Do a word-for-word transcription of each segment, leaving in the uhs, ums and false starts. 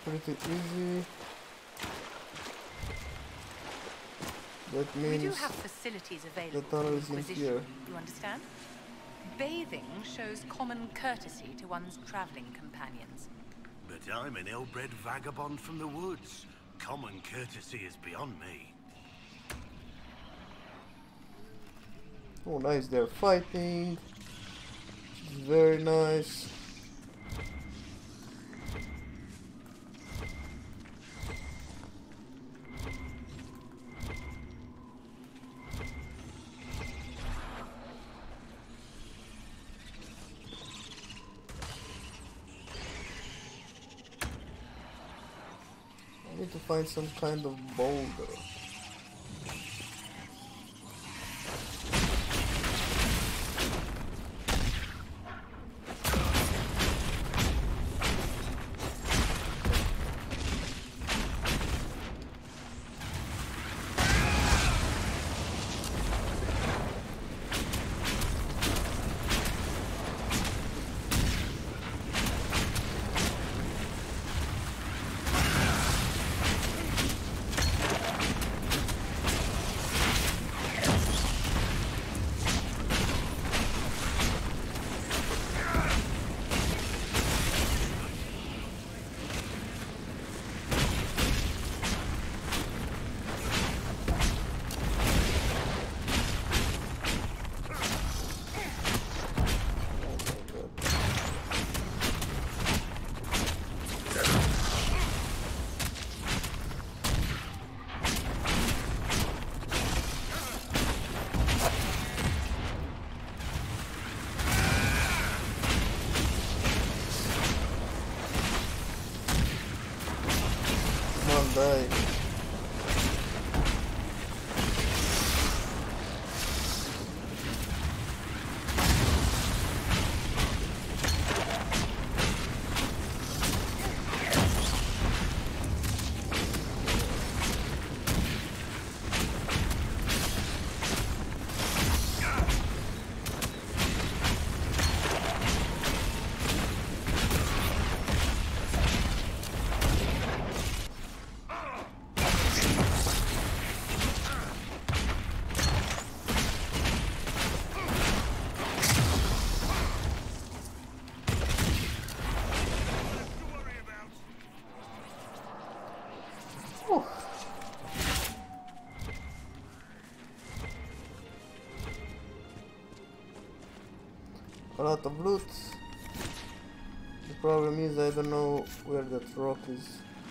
pretty easy. That means we do have facilities available the tunnel for is in Inquisition, here. you understand? Bathing shows common courtesy to one's traveling companions. But I'm an ill-bred vagabond from the woods. Common courtesy is beyond me. Oh, nice, they're fighting. Very nice. I need to find some kind of boulder. Die. A lot of loot. The problem is I don't know where that rock is.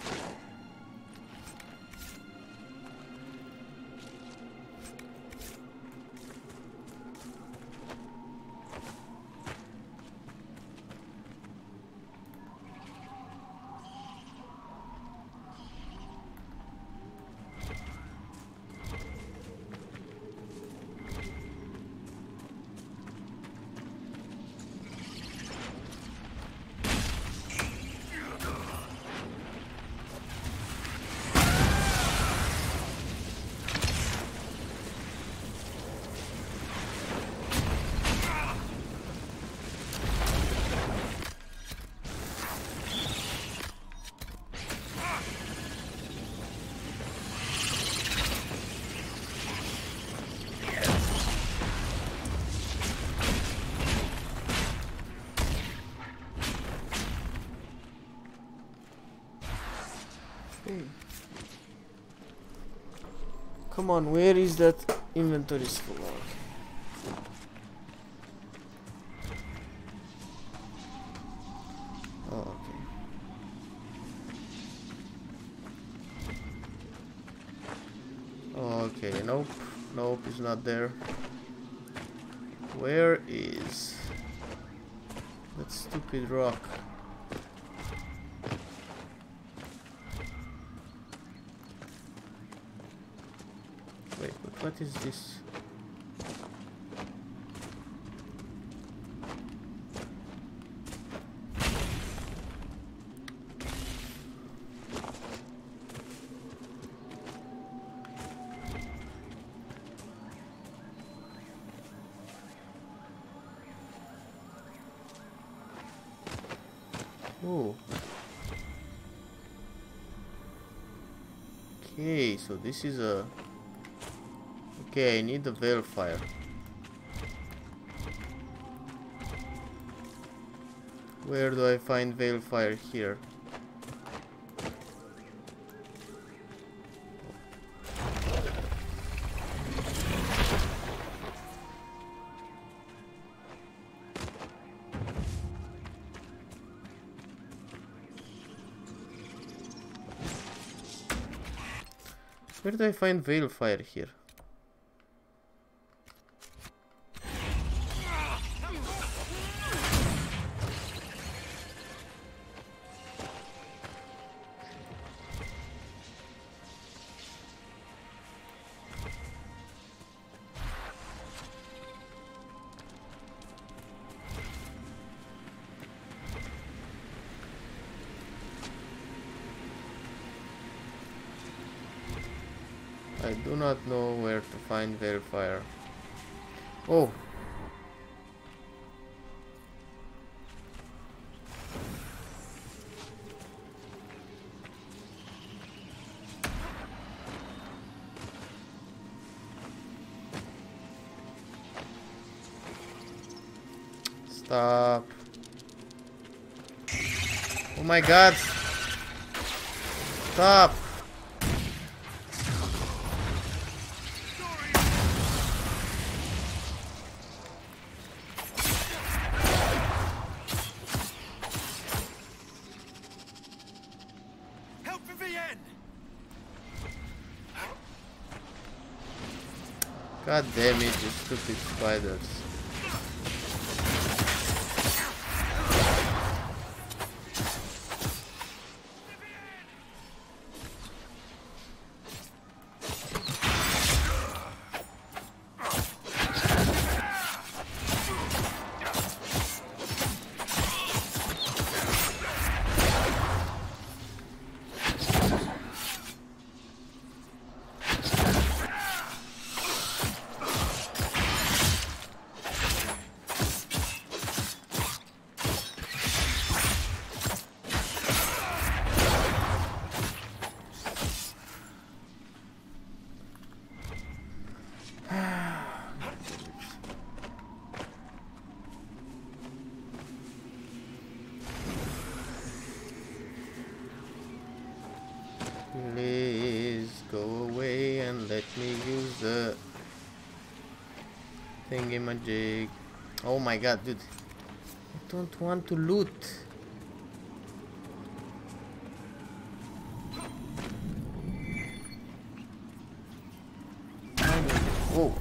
Come on, where is that inventory full of? Oh, okay. Okay, nope. Nope, it's not there. Where is that stupid rock? Wait, but what is this? Oh. Okay, so this is a... Okay, I need a Veilfire. Where do I find Veilfire here? Where do I find Veilfire here? I do not know where to find Veilfire. Oh! Stop. Oh my god! Stop! God damn it, you stupid spiders. Please go away and let me use the thingy-majig. Oh my god, dude. I don't want to loot. Whoa.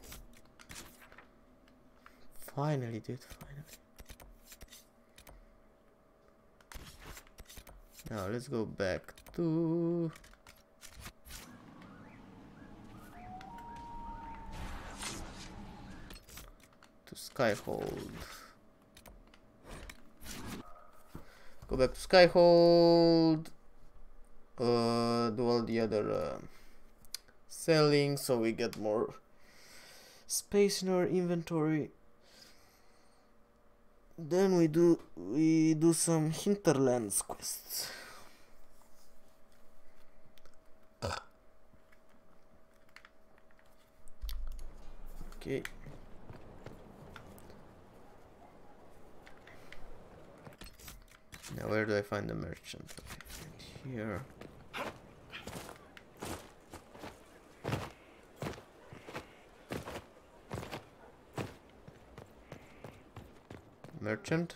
Finally, dude, finally. Now let's go back to to Skyhold. Go back to Skyhold. Uh, do all the other uh, selling, so we get more space in our inventory. Then we do we do some hinterlands quests. Okay. Now where do I find the merchant? Okay, here. Merchant?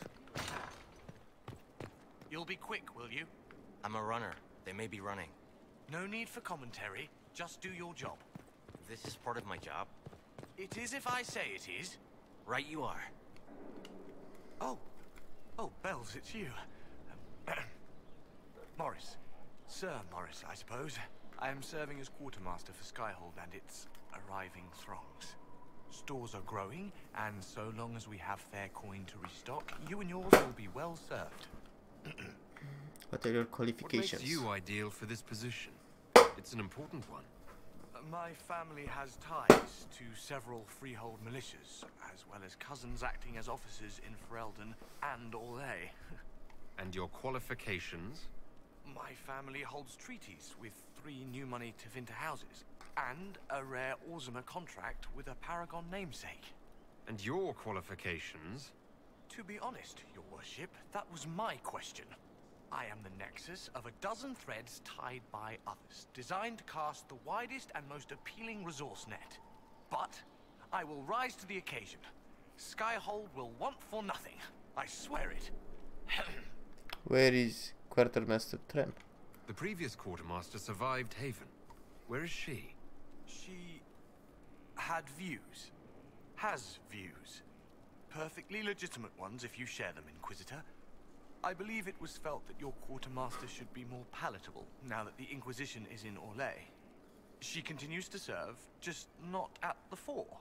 You'll be quick, will you? I'm a runner. They may be running. No need for commentary. Just do your job. This is part of my job. It is if I say it is. Right you are. Oh. Oh, Bells, it's you. Um, Morris. Sir Morris, I suppose. I am serving as quartermaster for Skyhold and its arriving throngs. Stores are growing, and so long as we have fair coin to restock, you and yours will be well served. What are your qualifications? What makes you ideal for this position? It's an important one. Uh, my family has ties to several freehold militias, as well as cousins acting as officers in Ferelden and Orlais. And your qualifications? My family holds treaties with three new money Tevinter houses, and a rare Orzuma contract with a Paragon namesake. And your qualifications? To be honest, your worship, that was my question. I am the nexus of a dozen threads tied by others, designed to cast the widest and most appealing resource net. But I will rise to the occasion. Skyhold will want for nothing. I swear it. Where is Quartermaster Trem? The previous quartermaster survived Haven. Where is she? She had views. Has views. Perfectly legitimate ones if you share them, Inquisitor. I believe it was felt that your quartermaster should be more palatable now that the Inquisition is in Orlais. She continues to serve, just not at the fore.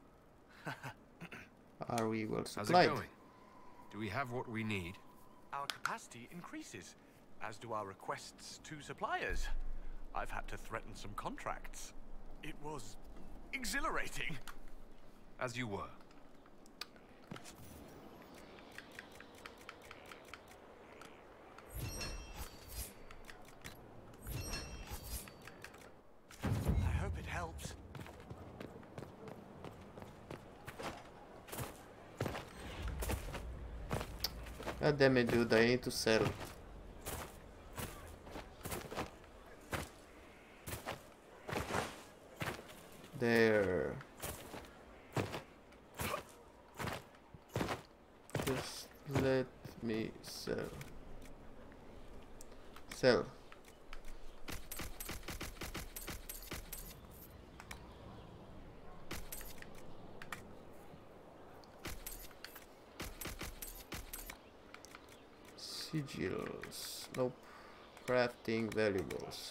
Are we well How's supplied? it going? Do we have what we need? Our capacity increases, as do our requests to suppliers. I've had to threaten some contracts. It was exhilarating. As you were. I hope it helps. God damn it, dude, I need to sell. There. Just let me sell. Sell. Sigils. Nope. Crafting valuables.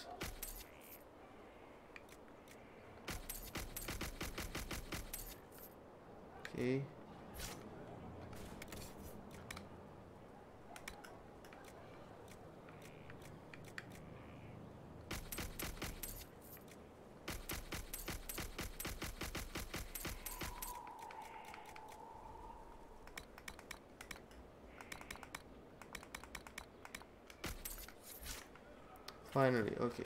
Okay. Finally, okay.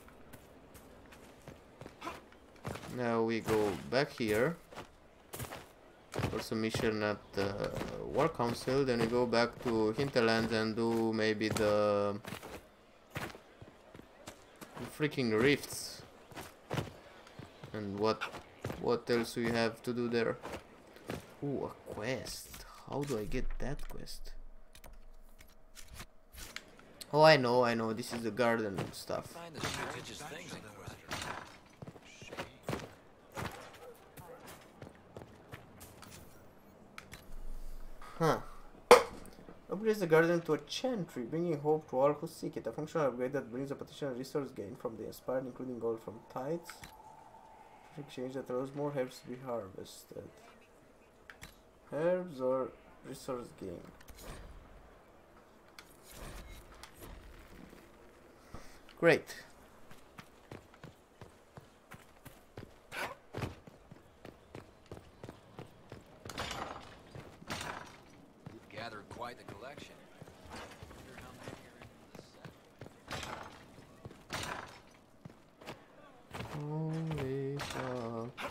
Now we go back here for some mission at the War Council, then we go back to Hinterlands and do maybe the, the freaking rifts. And what what else we have to do there? Ooh, a quest. How do I get that quest? Oh, I know, I know. This is the garden stuff. Find the stupidest things in Inquisitor. Huh. Upgrades the garden to a chantry, bringing hope to all who seek it. A functional upgrade that brings a potential resource gain from the inspired, including gold from tithes. Exchange that allows more herbs to be harvested. Herbs or resource gain? Great. You've gathered quite the collection. Wonder how many are in the set. Holy fuck.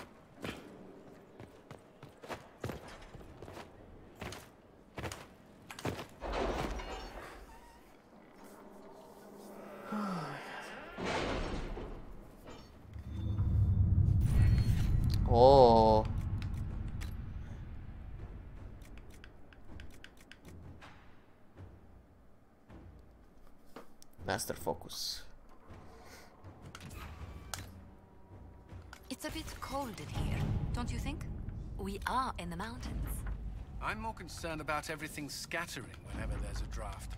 Oh. Master focus. It's a bit cold in here, don't you think? We are in the mountains. I'm more concerned about everything scattering whenever there's a draft.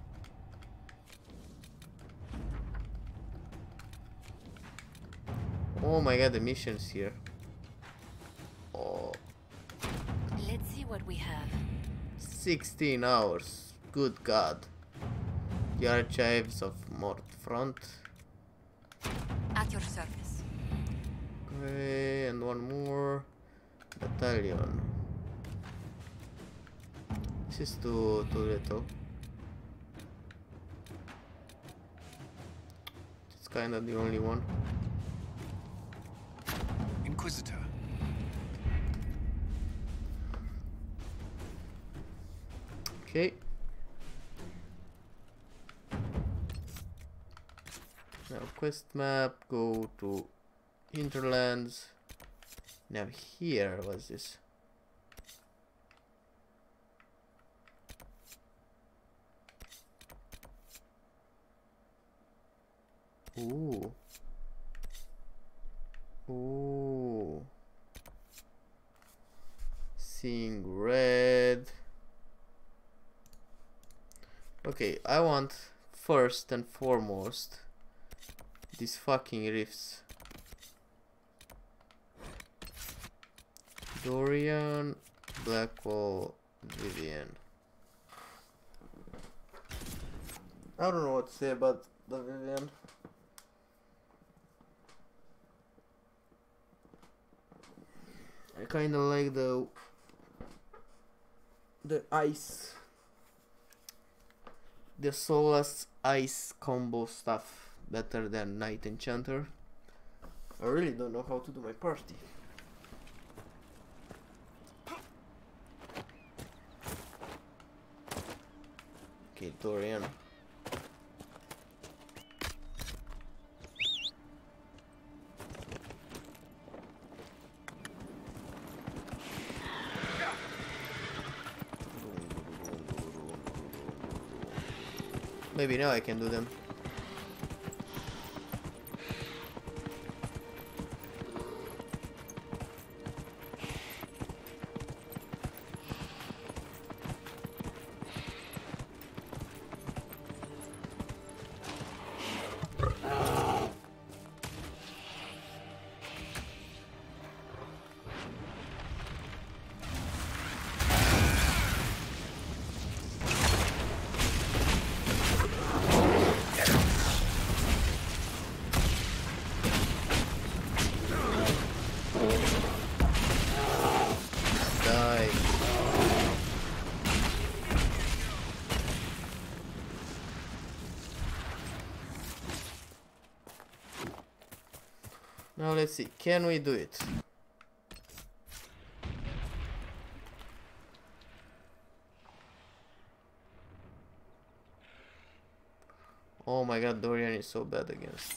Oh my god, the missions here. Oh. Let's see what we have. sixteen hours. Good god. The Archives of Mort Front. At your service. Okay, and one more. Battalion. This is too, too little. kinda the only one. Inquisitor. Okay. Now quest map, go to Hinterlands. Now here, what's this? Ooh. Ooh. Seeing red. Okay, I want first and foremost these fucking rifts. Dorian, Blackwall, Vivian. I don't know what to say about the Vivian. I kinda like the the ice, the Solas ice combo stuff better than Night Enchanter. I really don't know how to do my party. Okay, Dorian. Maybe now I can do them. Now let's see, can we do it? Oh my god, Dorian is so bad against.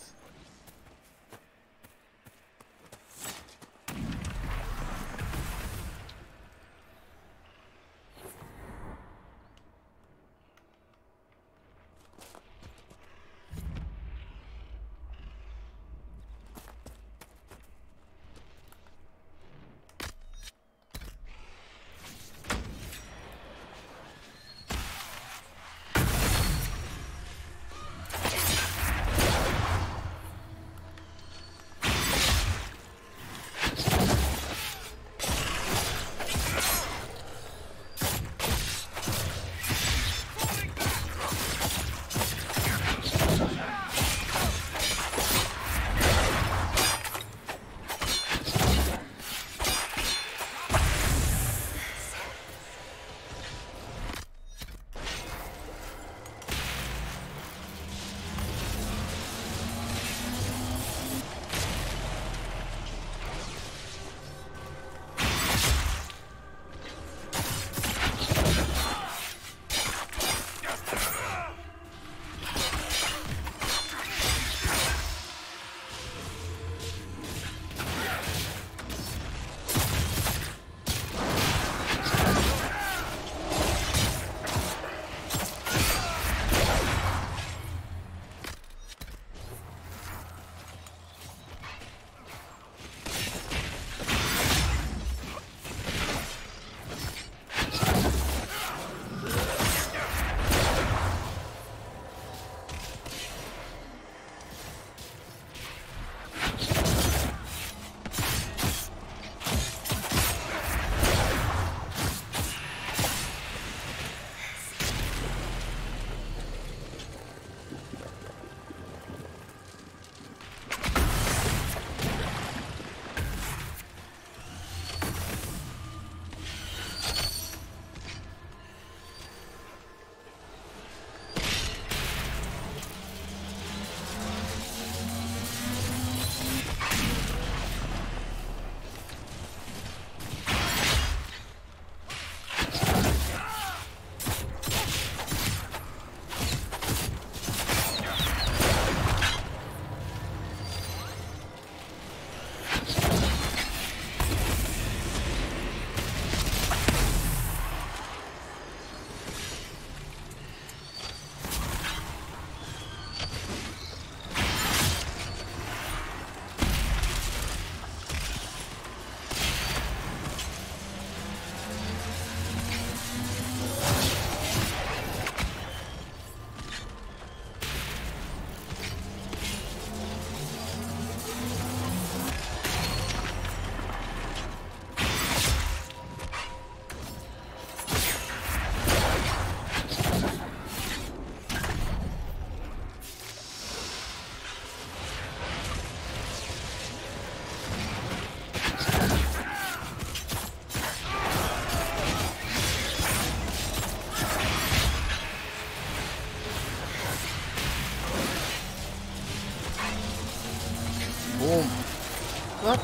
Boom. What?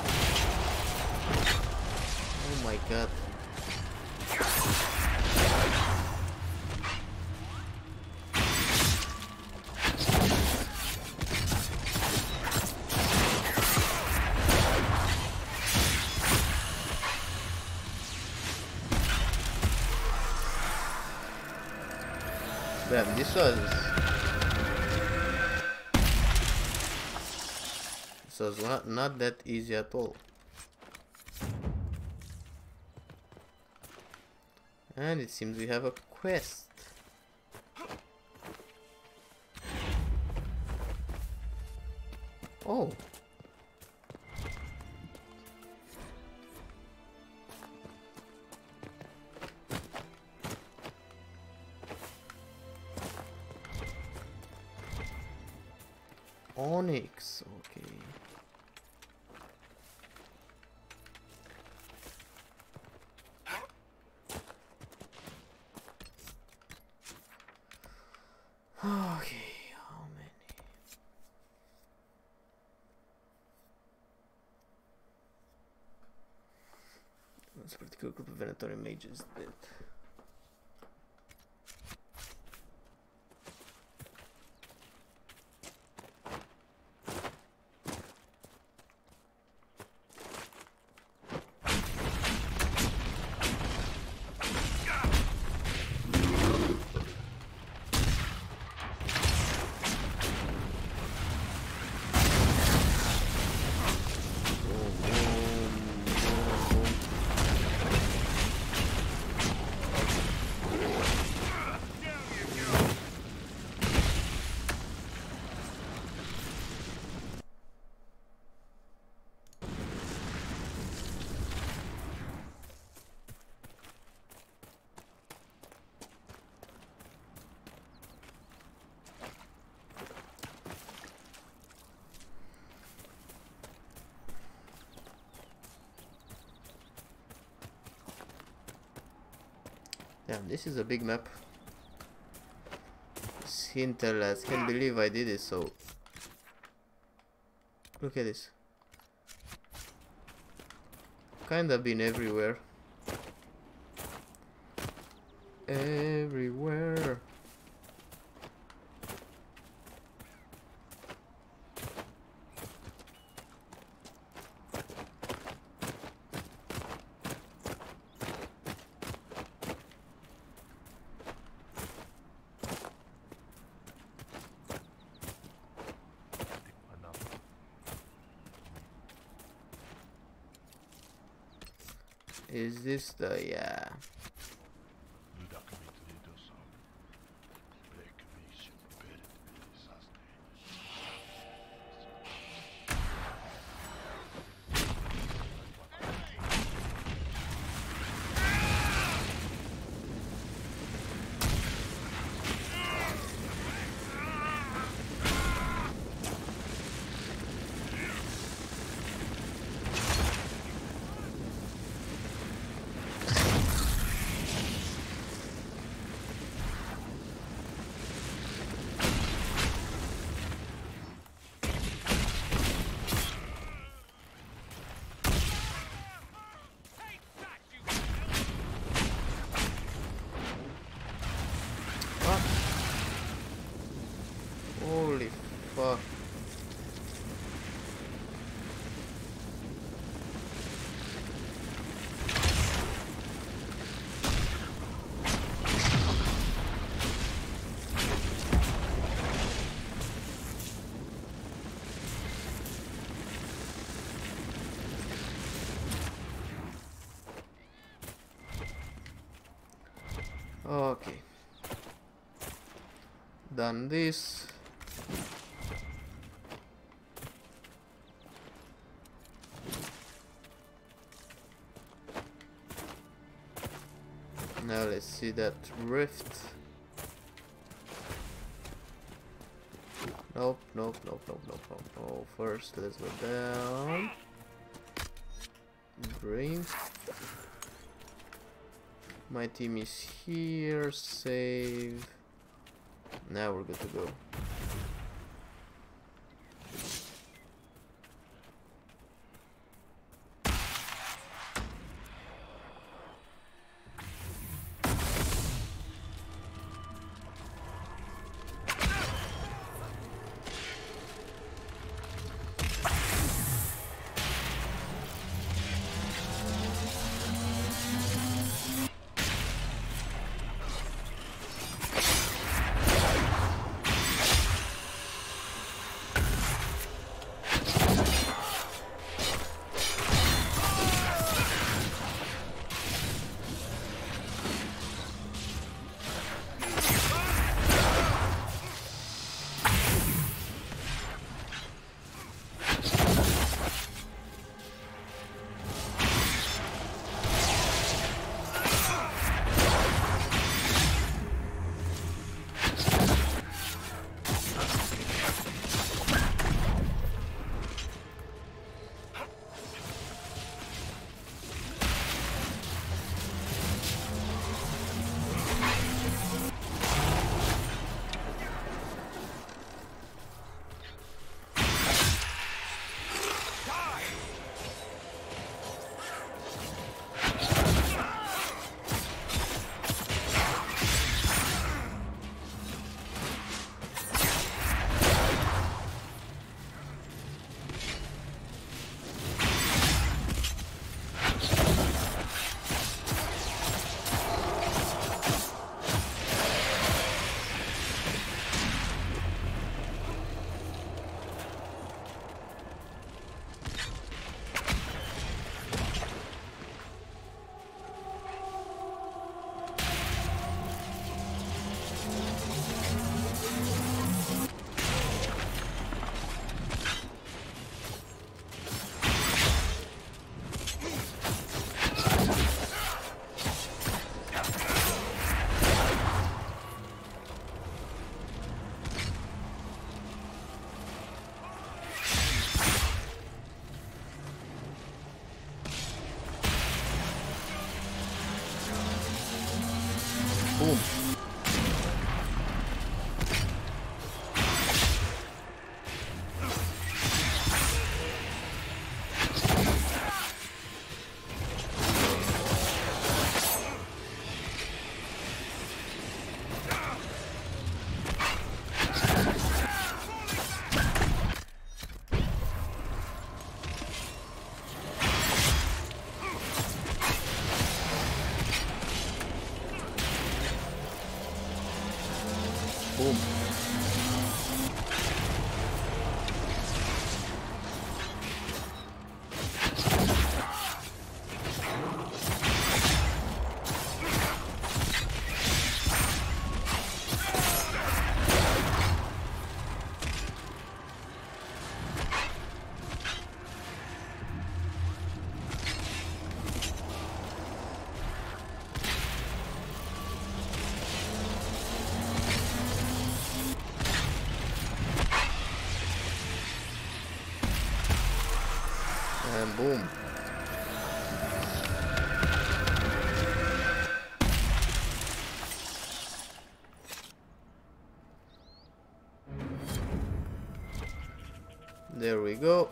Oh my god. Damn, this was... This was not, not that easy at all. And it seems we have a quest. Oh. Onyx, okay. Okay, how many? This particular group of Venatori mages did. Damn, this is a big map. Hinterlands, can't believe I did it so. Look at this. Kinda been everywhere. Everywhere. Is this the, yeah. Holy fuck. Okay. Done this. Now let's see that rift. Nope, nope, nope, nope, nope, nope, no. First, let's go down. Drink. My team is here. Save. Now we're good to go. And boom. There we go.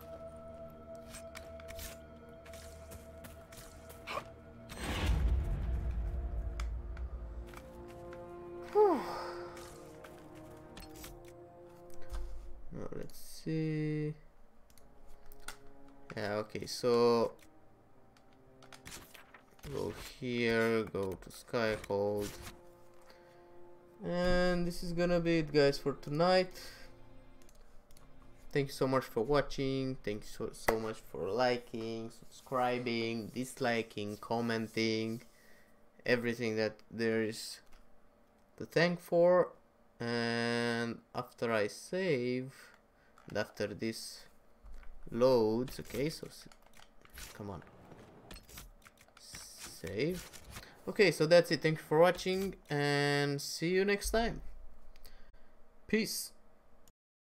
Whew. Now let's see. Yeah, okay, so go here, go to Skyhold. And this is gonna be it, guys, for tonight. Thank you so much for watching. Thank you so, so much for liking, subscribing, disliking, commenting, everything that there is to thank for. And after I save, and after this loads, okay, so come on, save. Okay, so that's it. Thank you for watching and see you next time. Peace.